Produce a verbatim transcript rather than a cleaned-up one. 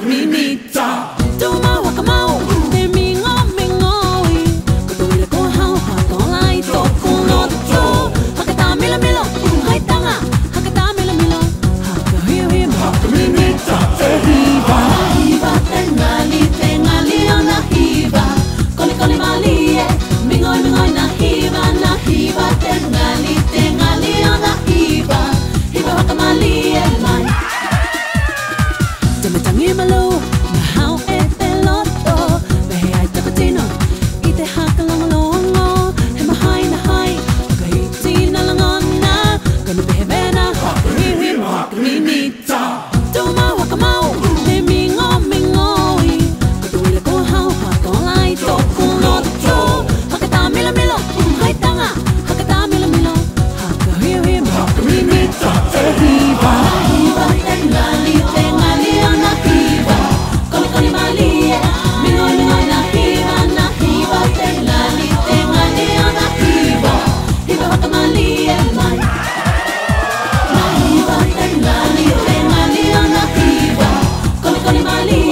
minita. Tuma wakamau, te mingo mingoi. Kutuila ko hau ha tolai to kuloto. Hakata mila mila, hai tanga. Hakata mila mila, haka hiu hiu haka minita. Te hiva, hiva tengali tengali ona hiva. Koli koli mali e, mingoi mingoi na hiva na hiva tengali tengali ona hiva. Hiva wakamali e mai. Tangi malu, mahau e te loto. Behe ai te patino, I te haka longalongo. He mahai na hai, ka hiti na langona. Gana behe vena, haka hihi mo haka minita. Tuma wakamau, te mingo mingoi. Katuila ko hau, haka olai to kuloto. Hakata mila mila, hai tanga. Hakata mila mila, haka hihi mo haka minita. Te hiva, hiva tengali tengali ona hiva. Koli koli mali e, mingoi mingoi na hiva na hiva tengali tengali ona hiva. Hiva wakamali e mai. Na hiva tengali tengali ona hiva. Koli koli mali